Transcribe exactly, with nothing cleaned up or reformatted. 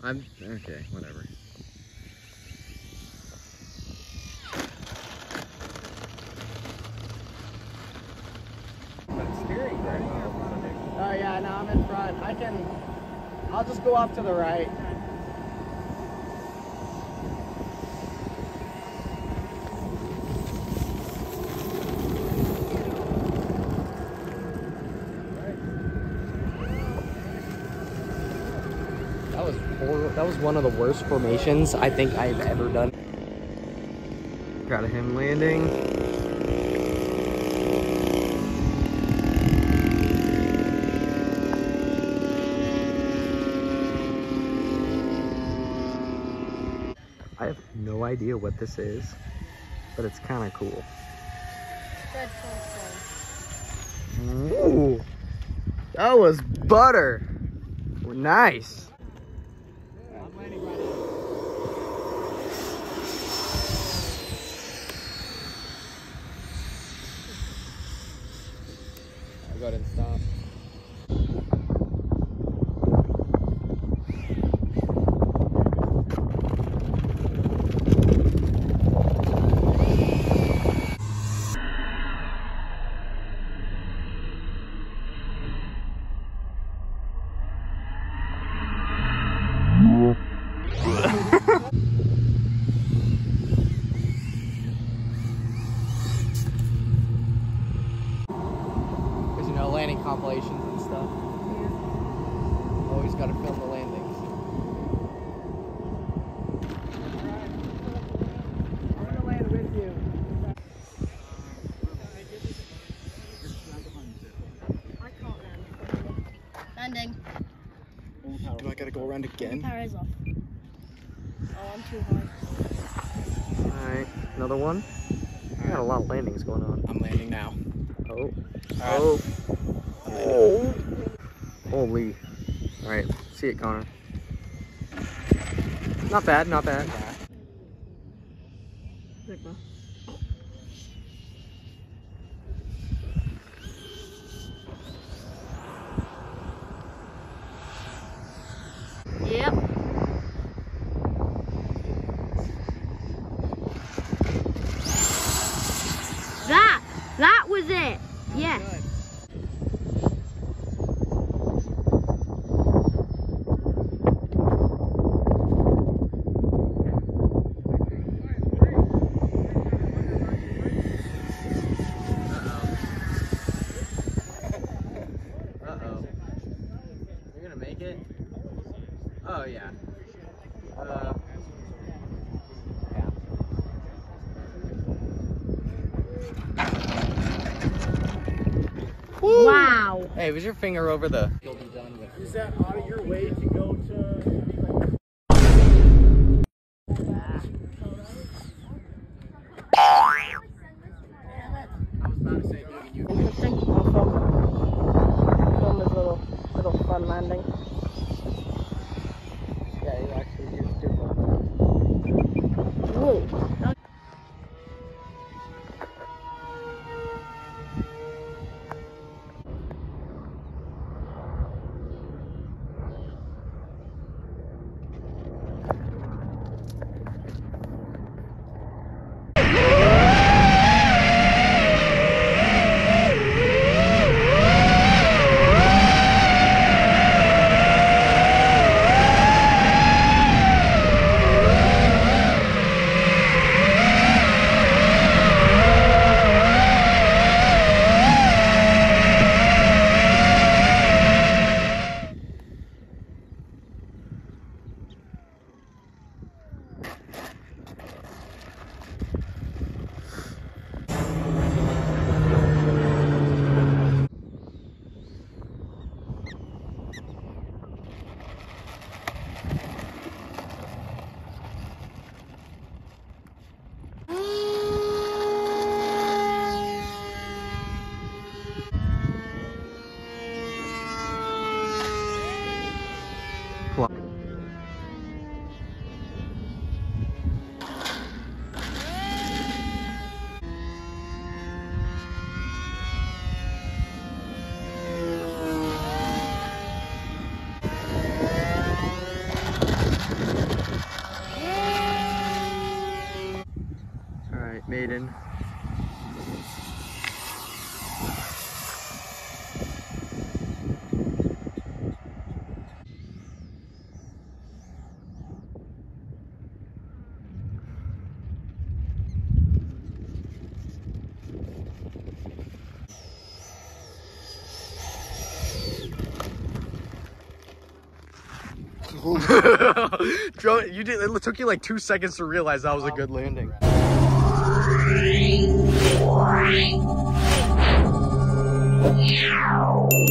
I'm okay, whatever. Oh yeah, no, I'm in front. I can, I'll just go off to the right. That was horrible. That was one of the worst formations I think I've ever done. Got him landing. I have no idea what this is, but it's kind of cool. Ooh, that was butter. Nice. I'm landing right now. I'll go ahead and stop. Because, you know, landing compilations and stuff. Yeah. Always got to film the landings. I'm going to land with you. I can't land. Landing. Do I got to go around again? Power is off. Oh, I'm too high. Alright, another one. We got a lot of landings going on. I'm landing now. Oh. Right. Oh. Oh. Holy. Alright, see it, Connor. Not bad, not bad. Yep. That, that was it. Yes. Uh-oh. You're gonna make it? Oh, yeah. Uh, yeah. Wow. Hey, was your finger over the... Is that out of your way to go to... I was about to say, dude, you... Interesting. I'll film, film this little, little fun landing. Yeah, you actually used different. Whoa. Drone, you did. It took you like two seconds to realize that was a good landing. Wow.